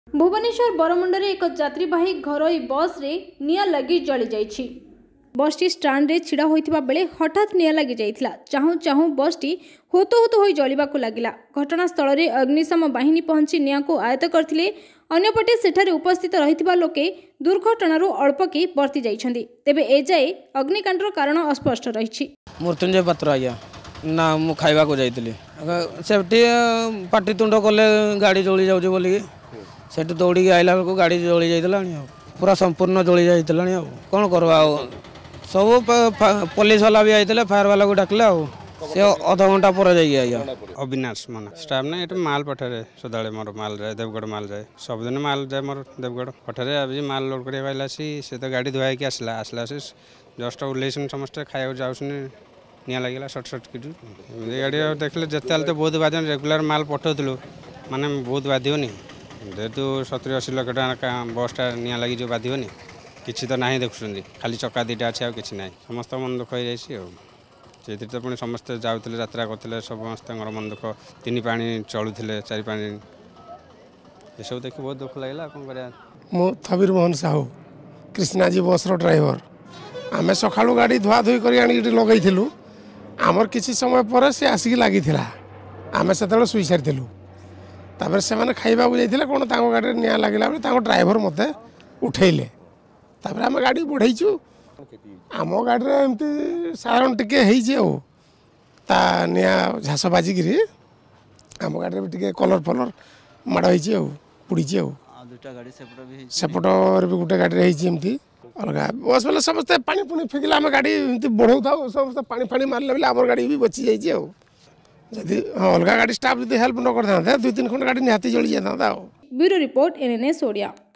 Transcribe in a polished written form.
भुवनेश्वर बरमुंडरे एक यात्रीवाही घरोई बस रे निया लगी जली जाइछि। बसटी स्टांड रे छिड़ा होइतिबा बेले हठात निया लगी जाइथिला। चाहू चाहू बसटी होतो होतो होई जलिबाकु लागिला। घटनास्थल रे अग्निशम बाहिनी पहुंची निया को आयत्त करथिले। अन्यपटे सेठारे उपस्थित रहितिबा लोके दुर्घटनारू अल्पके बर्ती जाइछन्ति। तेबे ए जाए अग्निकांडर कारण अस्पष्ट रहिछि। मृत्युंजय पात्र आज्ञा ना मु खाइबा को जाइतिली सेठी पाटी तुंड कले गाड़ी जली जाउछ बोली सेठी दौड़ी आइला बेलू गाड़ी जली जाइतलानी पूरा संपूर्ण जली जाइतलानी कौन करवा सब पुलिस वाला भी आइतले फायर वाला को डाकले से अध घंटा पर जाइए आया अविनाश मन स्टाफ ने ये माल पठारे सदा मोर माल जाए देवगढ़ माल जाए सबदिन माल जाए मोर देवगढ़ पठारे अभी माल लोड कर से तो गाड़ी धुआई आसला आसला से जस्ट ओल्लैसन समस्ते खाया जाऊँ निया लगे सर्ट सर्ट कि गाड़ी देखले जिते तो बहुत बाध्य रेगुलर माल पठाऊलु माने बहुत बाध्योनी जेहेतु 70-80 लाख टका बसटा निया लगी जो बाध्योनी किसी तो ना देखुं खाली चक्का दीटा अच्छे आ कि ना समस्त मन दुख हो जाए तो पुणी समस्ते जाऊे यात्रा करते समस्त मन दुख 3 पानी चलुले 4 पानी ये सब देखिए बहुत दुख लगे कौन कर थबीर मोहन साहू कृष्णाजी बस ड्राइवर आम सका गाड़ी धुआ धुई कर लगे आमर किसी समय पर से आसिक लगी आम से शुई सारी तापर से मैंने खाइबा जाइए कौन गाड़ी निया लगे ड्राइवर मत उठेले तापर आम गाड़ी बढ़ाईचु आम गाड़ी में एमती साधारण टिके निया झास बाजिक आम गाड़ी में टिके कलर फलर माड़ हो पुड़ी सेपट भी गोटे गाड़ी एमती अलग बस बेले समस्ते पानी पुणी फिकिले आम गाड़ी बढ़ाऊ था समस्त पानी फाणी मारे बेले आम गाड़ी भी बची जाइए जदि अलग गाड़ी स्टाफ जो हेल्प न करता 2-3 खंड गाड़ी निहाती जली जाता। Bureau report NNS Odia.